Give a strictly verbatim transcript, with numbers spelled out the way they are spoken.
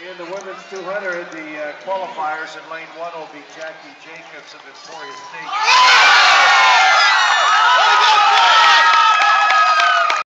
In the women's two hundred, the uh, qualifiers in lane one will be Jackie Jacobs and Victoria Sneak.